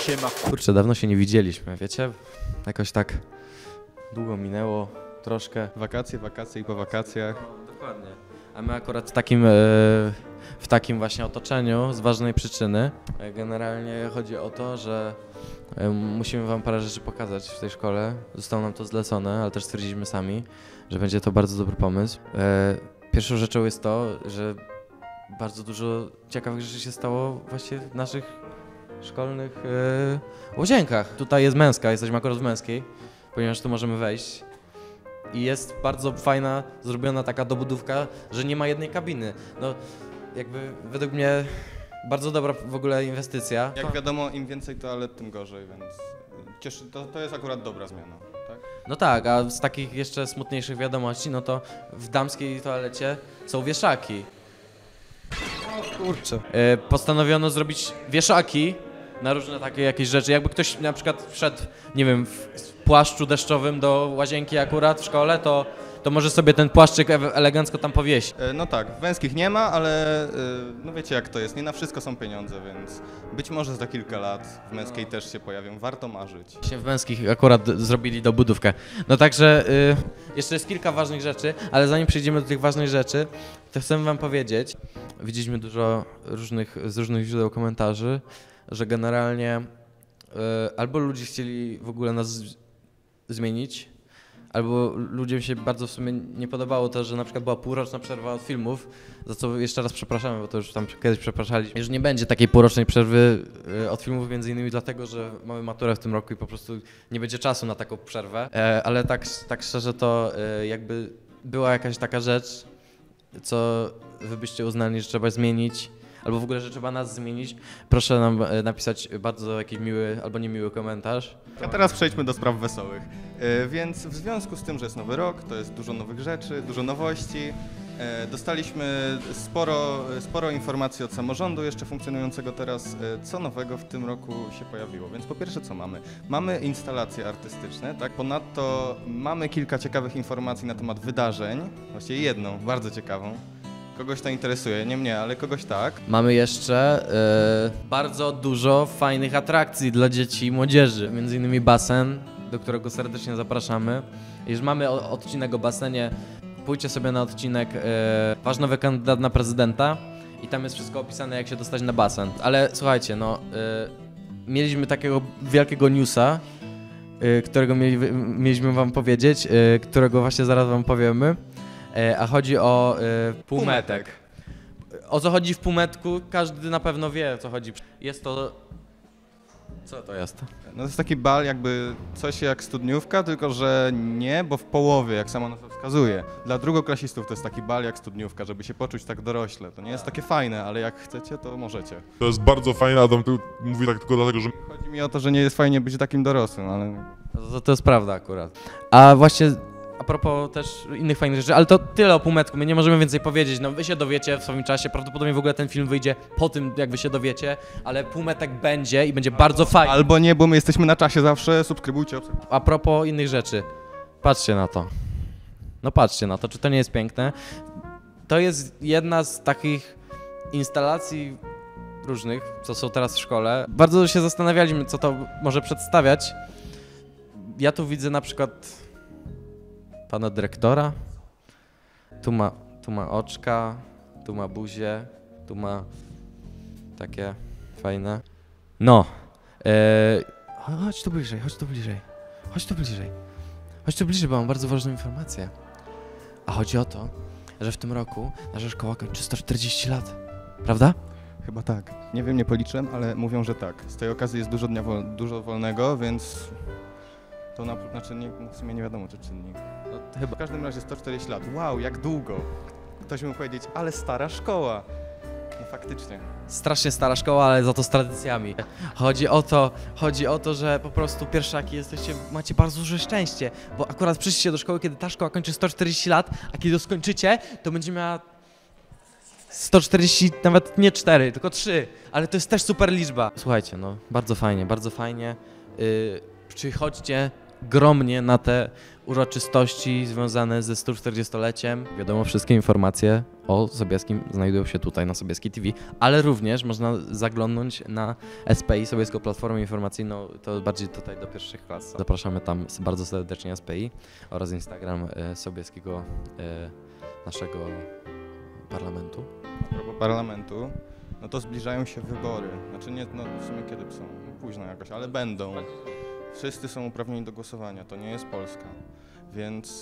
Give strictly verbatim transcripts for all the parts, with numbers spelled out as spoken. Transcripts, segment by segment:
Siema. Kurczę, dawno się nie widzieliśmy, wiecie? Jakoś tak długo minęło, troszkę. Wakacje, wakacje i po wakacjach. No, dokładnie. A my akurat w takim, e, w takim właśnie otoczeniu z ważnej przyczyny. E, Generalnie chodzi o to, że e, musimy wam parę rzeczy pokazać w tej szkole. Zostało nam to zlecone, ale też stwierdziliśmy sami, że będzie to bardzo dobry pomysł. E, Pierwszą rzeczą jest to, że bardzo dużo ciekawych rzeczy się stało właśnie w naszych szkolnych e, łazienkach. Tutaj jest męska, jesteśmy akurat w męskiej, ponieważ tu możemy wejść. I jest bardzo fajna, zrobiona taka dobudówka, że nie ma jednej kabiny. No, jakby według mnie bardzo dobra w ogóle inwestycja. Jak wiadomo, im więcej toalet, tym gorzej, więc cieszy, to, to jest akurat dobra zmiana, tak? No tak, a z takich jeszcze smutniejszych wiadomości, no to w damskiej toalecie są wieszaki. O kurczę. E, Postanowiono zrobić wieszaki na różne takie jakieś rzeczy. Jakby ktoś na przykład wszedł, nie wiem, w płaszczu deszczowym do łazienki akurat w szkole, to, to może sobie ten płaszczyk e- elegancko tam powiesić. E, No tak, węskich nie ma, ale e, no wiecie jak to jest, nie na wszystko są pieniądze, więc być może za kilka lat w męskiej też się pojawią, warto marzyć. Właśnie w męskich akurat zrobili dobudówkę. No także y, jeszcze jest kilka ważnych rzeczy, ale zanim przejdziemy do tych ważnych rzeczy, to chcę wam powiedzieć, widzieliśmy dużo różnych, z różnych źródeł komentarzy, że generalnie y, albo ludzie chcieli w ogóle nas z- zmienić, albo ludziom się bardzo w sumie nie podobało to, że na przykład była półroczna przerwa od filmów, za co jeszcze raz przepraszamy, bo to już tam kiedyś przepraszaliśmy, że nie będzie takiej półrocznej przerwy y, od filmów, między innymi dlatego, że mamy maturę w tym roku i po prostu nie będzie czasu na taką przerwę, e, ale tak, tak szczerze to e, jakby była jakaś taka rzecz, co wy byście uznali, że trzeba zmienić, albo w ogóle, że trzeba nas zmienić, proszę nam e, napisać bardzo jakiś miły albo niemiły komentarz. A teraz przejdźmy do spraw wesołych. E, Więc w związku z tym, że jest nowy rok, to jest dużo nowych rzeczy, dużo nowości. e, Dostaliśmy sporo, sporo informacji od samorządu jeszcze funkcjonującego teraz, e, co nowego w tym roku się pojawiło. Więc po pierwsze co mamy? Mamy instalacje artystyczne, tak? Ponadto mamy kilka ciekawych informacji na temat wydarzeń, właściwie jedną, bardzo ciekawą. Kogoś to interesuje, nie mnie, ale kogoś tak. Mamy jeszcze e, bardzo dużo fajnych atrakcji dla dzieci i młodzieży, między innymi basen, do którego serdecznie zapraszamy. Już mamy o- odcinek o basenie, pójdźcie sobie na odcinek e, Wasz nowy kandydat na prezydenta i tam jest wszystko opisane, jak się dostać na basen. Ale słuchajcie, no e, mieliśmy takiego wielkiego newsa, e, którego mieli, mieliśmy wam powiedzieć, e, którego właśnie zaraz wam powiemy. E, A chodzi o e, półmetek. O co chodzi w półmetku, każdy na pewno wie, o co chodzi. Jest to... Co to jest? No to jest taki bal jakby coś jak studniówka, tylko że nie, bo w połowie, jak sama nazwa wskazuje. Dla drugoklasistów to jest taki bal jak studniówka, żeby się poczuć tak dorośle. To nie jest takie fajne, ale jak chcecie, to możecie. To jest bardzo fajne, Adam tu mówi tak tylko dlatego, że Chodzi mi o to, że nie jest fajnie być takim dorosłym, ale... No To, to jest prawda akurat. A właśnie a propos też innych fajnych rzeczy, ale to tyle o półmetku, my nie możemy więcej powiedzieć, no wy się dowiecie w swoim czasie, prawdopodobnie w ogóle ten film wyjdzie po tym, jak wy się dowiecie, ale półmetek będzie i będzie bardzo fajny. Albo nie, bo my jesteśmy na czasie zawsze, subskrybujcie, obserwujcie. A propos innych rzeczy, patrzcie na to. No patrzcie na to, czy to nie jest piękne? To jest jedna z takich instalacji różnych, co są teraz w szkole. Bardzo się zastanawialiśmy, co to może przedstawiać. Ja tu widzę na przykład pana dyrektora. Tu ma, tu ma oczka, tu ma buzię, tu ma takie fajne. No. E, chodź tu bliżej, chodź tu bliżej. Chodź tu bliżej. Chodź tu bliżej, bo mam bardzo ważną informację. A chodzi o to, że w tym roku nasza szkoła kończy sto czterdzieści lat. Prawda? Chyba tak. Nie wiem, nie policzyłem, ale mówią, że tak. Z tej okazji jest dużo dnia wol- dużo wolnego, więc to na, znaczy nie, w sumie nie wiadomo, czy czynnik. No, Chyba. chyba. W każdym razie sto czterdzieści lat. Wow, jak długo. Ktoś mógł powiedzieć, ale stara szkoła. No faktycznie. Strasznie stara szkoła, ale za to z tradycjami. Chodzi o to, chodzi o to, że po prostu pierwszaki jesteście, macie bardzo duże szczęście, bo akurat przyszliście do szkoły, kiedy ta szkoła kończy sto czterdzieści lat, a kiedy ją skończycie, to będzie miała sto czterdzieści, nawet nie cztery, tylko trzy, ale to jest też super liczba. Słuchajcie, no, bardzo fajnie, bardzo fajnie. Yy, przychodźcie, gromnie na te uroczystości związane ze stu czterdziestoleciem. Wiadomo, wszystkie informacje o Sobieskim znajdują się tutaj na Sobieski T V, ale również można zaglądnąć na S P I, Sobieską Platformę Informacyjną, to bardziej tutaj do pierwszych klas. Zapraszamy tam bardzo serdecznie S P I oraz Instagram e, Sobieskiego, e, naszego parlamentu. A propos parlamentu, no to zbliżają się wybory. Znaczy nie, no w sumie kiedy są? Późno jakoś, ale będą. Wszyscy są uprawnieni do głosowania, to nie jest Polska, więc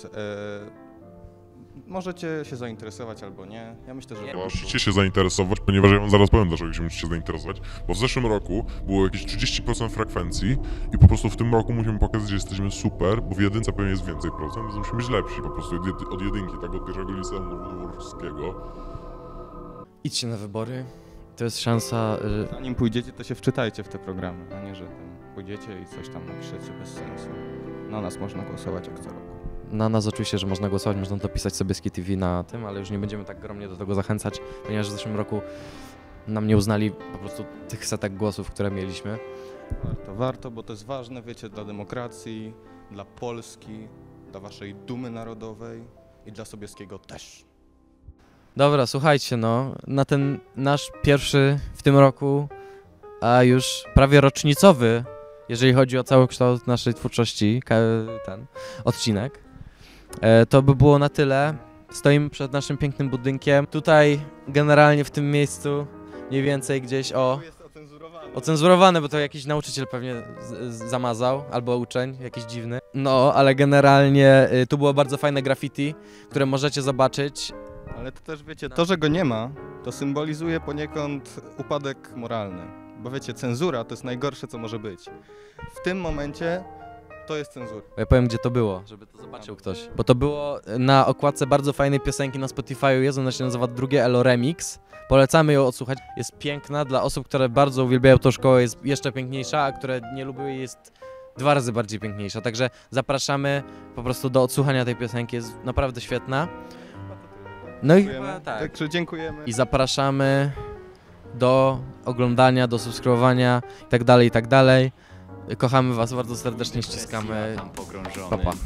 e, możecie się zainteresować albo nie. Ja myślę, że po prostu- Musicie się zainteresować, ponieważ ja wam zaraz powiem, dlaczego się musicie zainteresować, bo w zeszłym roku było jakieś trzydzieści procent frekwencji i po prostu w tym roku musimy pokazać, że jesteśmy super, bo w jedynce pewnie jest więcej procent, więc musimy być lepsi po prostu od, jedy, od jedynki, tak od pierwszego liceum noworodowskiego. Idźcie na wybory, to jest szansa... y, Zanim pójdziecie, to się wczytajcie w te programy, a nie, że tam pójdziecie i coś tam napiszecie bez sensu. Na nas można głosować jak co roku. Na nas oczywiście, że można głosować, można dopisać Sobieski T V na tym, ale już nie będziemy tak gromnie do tego zachęcać, ponieważ w zeszłym roku nam nie uznali po prostu tych setek głosów, które mieliśmy. Warto, warto, bo to jest ważne, wiecie, dla demokracji, dla Polski, dla waszej dumy narodowej i dla Sobieskiego też. Dobra, słuchajcie, no, na ten nasz pierwszy w tym roku, a już prawie rocznicowy, jeżeli chodzi o cały kształt naszej twórczości, ka- ten odcinek, e, to by było na tyle. Stoimy przed naszym pięknym budynkiem. Tutaj generalnie w tym miejscu mniej więcej gdzieś o... jest ocenzurowane. Ocenzurowane, bo to jakiś nauczyciel pewnie z- z- zamazał, albo uczeń, jakiś dziwny. No, ale generalnie y, tu było bardzo fajne graffiti, które możecie zobaczyć. Ale to też, wiecie, to, że go nie ma, to symbolizuje poniekąd upadek moralny. Bo wiecie, cenzura to jest najgorsze, co może być. W tym momencie to jest cenzura. Ja powiem, gdzie to było, żeby to zobaczył ktoś. Bo to było na okładce bardzo fajnej piosenki na Spotify'u, jest ona się nazywa Drugie Elo Remix. Polecamy ją odsłuchać. Jest piękna, dla osób, które bardzo uwielbiają tą szkołę jest jeszcze piękniejsza, a które nie lubią jej jest dwa razy bardziej piękniejsza. Także zapraszamy po prostu do odsłuchania tej piosenki, jest naprawdę świetna. No i Dziękujemy. chyba tak. Także dziękujemy. I zapraszamy do oglądania, do subskrybowania i tak dalej, i tak dalej. Kochamy was bardzo serdecznie, ściskamy. Pa, pa.